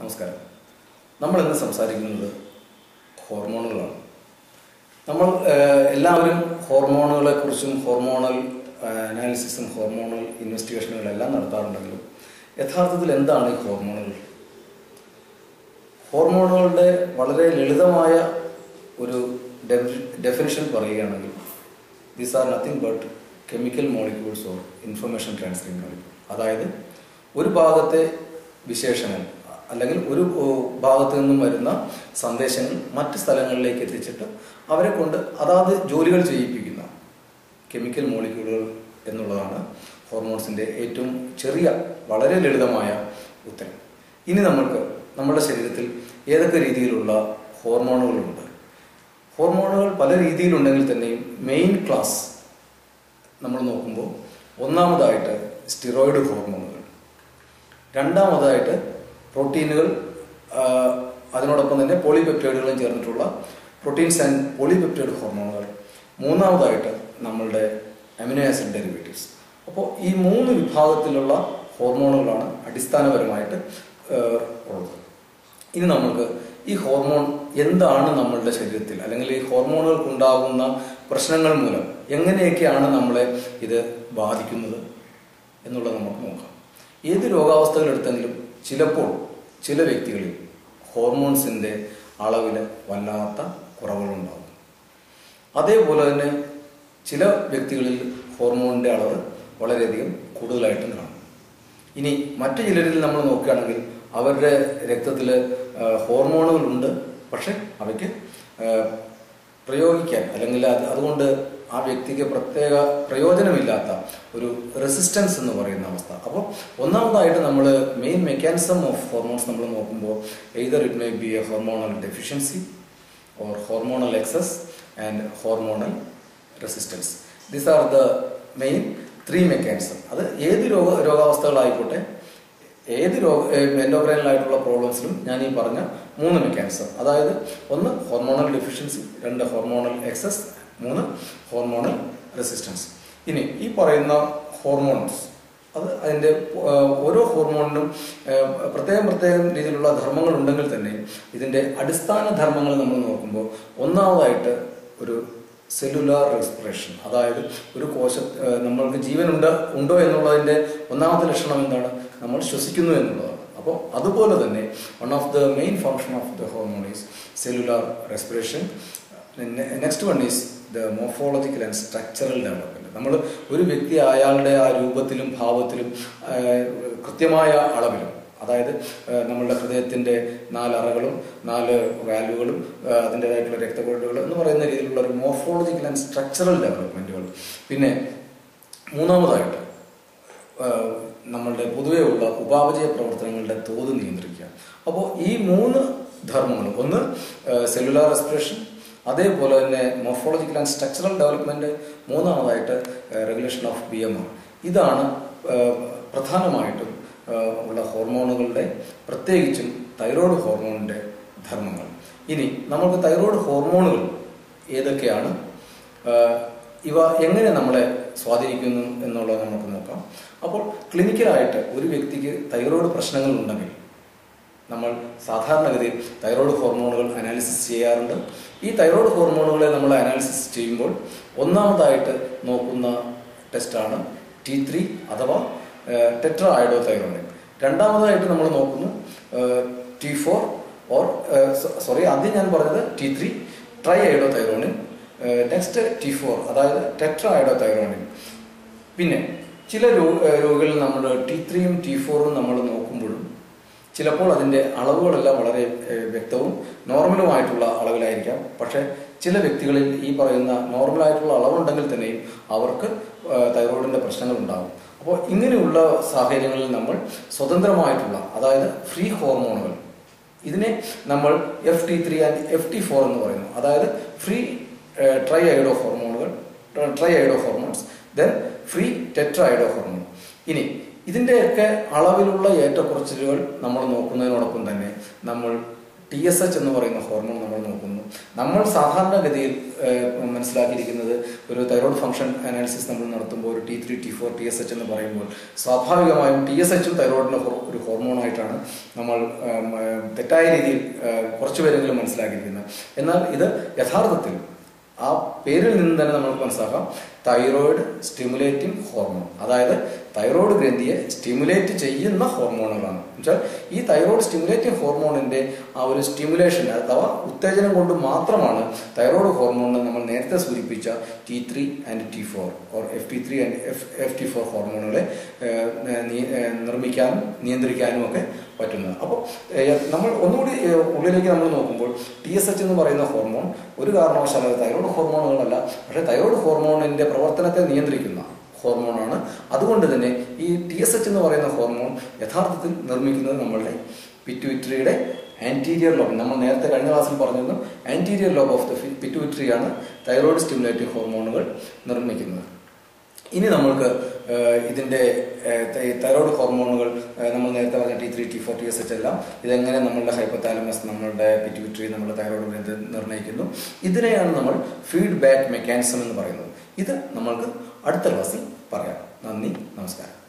നമസ്കാരം. നമ്മൾ ഇന്ന് സംസാരിക്കുന്നത് ഹോർമോണുകളാണ്. നമ്മൾ എല്ലാവരും ഹോർമോണുകളെക്കുറിച്ചും ഹോർമോണൽ അനാലിസിസും ഹോർമോണൽ ഇൻവെസ്റ്റിഗേഷനുകളെല്ലാം നടത്താറുണ്ടെങ്കിലും യഥാർത്ഥത്തിൽ എന്താണ് ഈ ഹോർമോണുകൾ? ഹോർമോണുകളുടെ വളരെ ലളിതമായ ഒരു ഡെഫിനിഷൻ പറയുകയാണെങ്കിൽ these are nothing but chemical molecules or information transferring molecule. അതായത് ഒരു ഭാഗത്തെ വിശേഷങ്ങൾ അല്ലെങ്കിൽ ഒരു ഭാഗത്തു നിന്നും വരുന്ന സന്ദേശങ്ങൾ മറ്റ് സ്ഥലങ്ങളിലേക്ക് എത്തിച്ചിട്ട് അവരെ കൊണ്ട് അതാത് ജോലികൾ ചെയ്യിപ്പിക്കുന്ന കെമിക്കൽ മോളിക്യൂളുകൾ എന്നുള്ളതാണ് ഹോർമോൺസിൻ്റെ ഏറ്റവും ചെറിയ വളരെ ലളിതമായ ഉത്തരം. ഇനി നമ്മൾക്ക് നമ്മുടെ ശരീരത്തിൽ ഏതൊക്കെ രീതിയിലുള്ള ഹോർമോണുകളുണ്ട്? ഹോർമോണുകൾ പല രീതിയിലുണ്ടെങ്കിൽ തന്നെയും മെയിൻ ക്ലാസ് നമ്മൾ നോക്കുമ്പോൾ ഒന്നാമതായിട്ട് സ്റ്റിറോയിഡ് ഹോർമോണുകൾ, രണ്ടാമതായിട്ട് പ്രോട്ടീനുകൾ, അതിനോടൊപ്പം തന്നെ പോളിപെപ്റ്റൈഡുകളും ചേർന്നിട്ടുള്ള പ്രോട്ടീൻസ് ആൻഡ് പോളിപെപ്റ്റൈഡ് ഹോർമോണുകൾ, മൂന്നാമതായിട്ട് നമ്മളുടെ അമിനോ ആസിഡ് ഡെറിവേറ്റീവ്സ്. അപ്പോൾ ഈ മൂന്ന് വിഭാഗത്തിലുള്ള ഹോർമോണുകളാണ് അടിസ്ഥാനപരമായിട്ട് ഉള്ളത്. ഇനി നമുക്ക് ഈ ഹോർമോൺ എന്താണ് നമ്മളുടെ ശരീരത്തിൽ അല്ലെങ്കിൽ ഈ ഹോർമോണുകൾക്കുണ്ടാകുന്ന പ്രശ്നങ്ങൾ മൂലം എങ്ങനെയൊക്കെയാണ് നമ്മളെ ഇത് ബാധിക്കുന്നത് എന്നുള്ളത് നമുക്ക് നോക്കാം. ഏത് രോഗാവസ്ഥകളെടുത്തെങ്കിലും ചിലപ്പോൾ ചില വ്യക്തികളിൽ ഹോർമോൺസിൻ്റെ അളവിൽ വല്ലാത്ത കുറവുകളുണ്ടാകും. അതേപോലെ തന്നെ ചില വ്യക്തികളിൽ ഹോർമോണിൻ്റെ അളവ് വളരെയധികം കൂടുതലായിട്ടും കാണും. ഇനി മറ്റു ചിലരിൽ നമ്മൾ നോക്കുകയാണെങ്കിൽ അവരുടെ രക്തത്തിൽ ഹോർമോണുകളുണ്ട്, പക്ഷെ അവയ്ക്ക് പ്രയോഗിക്കാൻ അല്ലെങ്കിൽ അതുകൊണ്ട് ആ വ്യക്തിക്ക് പ്രത്യേക പ്രയോജനമില്ലാത്ത ഒരു റെസിസ്റ്റൻസ് എന്ന് പറയുന്ന അവസ്ഥ. അപ്പോൾ ഒന്നാമതായിട്ട് നമ്മൾ മെയിൻ മെക്കാനിസം ഓഫ് ഹോർമോൺസ് നമ്മൾ നോക്കുമ്പോൾ either it may be a hormonal deficiency or hormonal excess and hormonal resistance. These are the main 3 mechanism. അത് ഏത് രോഗാവസ്ഥകളായിക്കോട്ടെ, ഏത് എൻഡോക്രൈനലായിട്ടുള്ള പ്രോബ്ലംസിലും ഞാൻ ഈ പറഞ്ഞ 3 മെക്കാനിസം, അതായത് 1 hormonal deficiency, 2 hormonal excess, 3 hormonal resistance. ഇനി ഈ പറയുന്ന ഹോർമോൺസ് അത് അതിൻ്റെ ഓരോ ഹോർമോണിനും പ്രത്യേകം രീതിയിലുള്ള ധർമ്മങ്ങൾ ഉണ്ടെങ്കിൽ തന്നെ ഇതിൻ്റെ അടിസ്ഥാന ധർമ്മങ്ങൾ നമ്മൾ നോക്കുമ്പോൾ ഒന്നാമതായിട്ട് ഒരു സെല്ലുലാർ റെസ്പിറേഷൻ, അതായത് ഒരു നമ്മൾക്ക് ജീവൻ ഉണ്ടോ എന്നുള്ളതിൻ്റെ ഒന്നാമത്തെ ലക്ഷണം എന്താണ്? നമ്മൾ ശ്വസിക്കുന്നു എന്നുള്ളതാണ്. അപ്പോൾ അതുപോലെ തന്നെ one of the main function of the hormone is cellular respiration. Next one is the morphological and structural development. നമ്മൾ ഒരു വ്യക്തി അയാളുടെ ആ രൂപത്തിലും ഭാവത്തിലും കൃത്യമായ അളവിലും, അതായത് നമ്മളുടെ ഹൃദയത്തിൻ്റെ 4 അറകളും 4 വാൽവുകളും അതിൻ്റെതായിട്ടുള്ള രക്തക്കൊഴലുകൾ എന്ന് പറയുന്ന രീതിയിലുള്ള ഒരു മോർഫോളജിക്കൽ ആൻഡ് സ്ട്രക്ചറൽ ഡെവലപ്മെൻറ്റുകൾ. പിന്നെ മൂന്നാമതായിട്ട് നമ്മളുടെ പൊതുവെ ഉള്ള ഉപാപചയ പ്രവർത്തനങ്ങളുടെ തോത് നിയന്ത്രിക്കുക. അപ്പോൾ ഈ 3 ധർമ്മങ്ങൾ, ഒന്ന് സെല്ലുലാർ റെസ്പിറേഷൻ, അതേപോലെ തന്നെ മോർഫോളജിക്കൽ ആൻഡ് സ്ട്രക്ചറൽ ഡെവലപ്മെൻറ്റ്, മൂന്നാമതായിട്ട് റെഗുലേഷൻ ഓഫ് BMR. ഇതാണ് പ്രധാനമായിട്ടും ഉള്ള ഹോർമോണുകളുടെ, പ്രത്യേകിച്ചും തൈറോയ്ഡ് ഹോർമോണിൻ്റെ ധർമ്മങ്ങൾ. ഇനി നമുക്ക് തൈറോയ്ഡ് ഹോർമോണുകൾ ഏതൊക്കെയാണ്, ഇവ എങ്ങനെ നമ്മളെ സ്വാധീനിക്കുന്നു എന്നുള്ളത് നമുക്ക് നോക്കാം. അപ്പോൾ ക്ലിനിക്കലായിട്ട് ഒരു വ്യക്തിക്ക് തൈറോയ്ഡ് പ്രശ്നങ്ങൾ ഉണ്ടെങ്കിൽ നമ്മൾ സാധാരണഗതിയിൽ തൈറോയ്ഡ് ഹോർമോണുകൾ അനാലിസിസ് ചെയ്യാറുണ്ട്. ഈ തൈറോയ്ഡ് ഹോർമോണുകളെ നമ്മൾ അനാലിസിസ് ചെയ്യുമ്പോൾ ഒന്നാമതായിട്ട് നോക്കുന്ന ടെസ്റ്റാണ് T3 അഥവാ ടെട്രാ അയോഡോതൈറോണിൻ. രണ്ടാമതായിട്ട് നമ്മൾ നോക്കുന്നു T4 ആദ്യം ഞാൻ പറഞ്ഞത് T3 ട്രൈ അയോഡോതൈറോണിൻ, നെക്സ്റ്റ് T4 അതായത് ടെട്രാ അയോഡോതൈറോണിൻ. പിന്നെ ചില രോഗികളിൽ നമ്മൾ T3യും T4ഉം നമ്മൾ നോക്കുമ്പോഴും ചിലപ്പോൾ അതിൻ്റെ അളവുകളെല്ലാം വളരെ വ്യക്തവും നോർമലുമായിട്ടുള്ള അളവിലായിരിക്കാം. പക്ഷേ ചില വ്യക്തികളിൽ ഈ പറയുന്ന നോർമലായിട്ടുള്ള അളവുണ്ടെങ്കിൽ തന്നെയും അവർക്ക് തൈറോയിഡിൻ്റെ പ്രശ്നങ്ങൾ ഉണ്ടാകും. അപ്പോൾ ഇങ്ങനെയുള്ള സാഹചര്യങ്ങളിൽ നമ്മൾ സ്വതന്ത്രമായിട്ടുള്ള, അതായത് ഫ്രീ ഹോർമോണുകൾ, ഇതിനെ നമ്മൾ FT3 ആൻഡ് FT4 എന്ന് പറയുന്നു. അതായത് free tri iodo hormones, then free tetra iodo hormone. ഇനി ഇതിൻ്റെയൊക്കെ അളവിലുള്ള ഏറ്റക്കുറച്ചിലുകൾ നമ്മൾ നോക്കുന്നതിനോടൊപ്പം തന്നെ നമ്മൾ TSH എന്ന് പറയുന്ന ഹോർമോൺ നമ്മൾ നോക്കുന്നു. നമ്മൾ സാധാരണഗതിയിൽ മനസ്സിലാക്കിയിരിക്കുന്നത് ഒരു തൈറോയ്ഡ് ഫംഗ്ഷൻ അനാലിസിസ് നമ്മൾ നടത്തുമ്പോൾ ഒരു T3, T4, TSH എന്ന് പറയുമ്പോൾ സ്വാഭാവികമായും TSHും തൈറോയ്ഡിന്റെ ഒരു ഹോർമോണായിട്ടാണ് നമ്മൾ തെറ്റായ രീതിയിൽ കുറച്ചുപേരെങ്കിലും മനസ്സിലാക്കിയിരിക്കുന്നത്. എന്നാൽ ഇത് യഥാർത്ഥത്തിൽ ആ പേരിൽ നിന്ന് തന്നെ നമുക്ക് മനസ്സിലാക്കാം തൈറോയ്ഡ് സ്റ്റിമുലേറ്റിംഗ് ഹോർമോൺ, അതായത് തൈറോയ്ഡ് ഗ്രന്ഥിയെ സ്റ്റിമുലേറ്റ് ചെയ്യുന്ന ഹോർമോണുകളാണ്. എന്നുവെച്ചാൽ ഈ തൈറോയ്ഡ് സ്റ്റിമുലേറ്റിംഗ് ഹോർമോണിന്റെ ആ ഒരു സ്റ്റിമുലേഷൻ അഥവാ ഉത്തേജനം കൊണ്ട് മാത്രമാണ് തൈറോയ്ഡ് ഹോർമോണിനെ നമ്മൾ നേരത്തെ സൂചിപ്പിച്ച T3 and T4 or FT3 and FT4 ഹോർമോണുകളെ നിർമ്മിക്കാനും നിയന്ത്രിക്കാനും ഒക്കെ പറ്റുന്നത്. അപ്പോൾ നമ്മൾ ഒന്നുകൂടി ഉള്ളിലേക്ക് നമ്മൾ നോക്കുമ്പോൾ TSH എന്ന് പറയുന്ന ഹോർമോൺ ഒരു കാരണവശാലും തൈറോയ്ഡ് ഹോർമോണുകളല്ല, പക്ഷേ തൈറോയ്ഡ് ഹോർമോണിന്റെ പ്രവർത്തനത്തെ നിയന്ത്രിക്കുന്ന ഹോർമോണാണ്. അതുകൊണ്ട് തന്നെ ഈ TSH എന്ന് പറയുന്ന ഹോർമോൺ യഥാർത്ഥത്തിൽ നിർമ്മിക്കുന്നത് നമ്മളുടെ പിറ്റ്യൂട്ടറിയുടെ ആന്റീരിയർ ലോബ്, നമ്മൾ നേരത്തെ കഴിഞ്ഞ ക്ലാസ്സിൽ പറഞ്ഞിരുന്നു ആന്റീരിയർ ലോബ് ഓഫ് ദ പിറ്റ്യൂട്ടറിയാണ് തൈറോയ്ഡ് സ്റ്റിമുലേറ്റിംഗ് ഹോർമോണുകൾ നിർമ്മിക്കുന്നത്. ഇനി നമ്മൾക്ക് ഇതിന്റെ തൈറോയ്ഡ് ഹോർമോണുകൾ നമ്മൾ നേരത്തെ പറഞ്ഞ T3, T4, TSH എല്ലാം ഇതെങ്ങനെ നമ്മളുടെ ഹൈപ്പോതാലമസ്, നമ്മളുടെ പിറ്റ്യൂട്ടറി, നമ്മുടെ തൈറോയ്ഡ് ഗ്രന്ഥി നിർണ്ണയിക്കുന്നു. ഇതിനെയാണ് നമ്മൾ ഫീഡ്ബാക്ക് മെക്കാനിസം എന്ന് പറയുന്നത്. ഇത് നമ്മൾക്ക് അടുത്ത ക്ലാസ്സിൽ പറയാം. നന്ദി, നമസ്കാരം.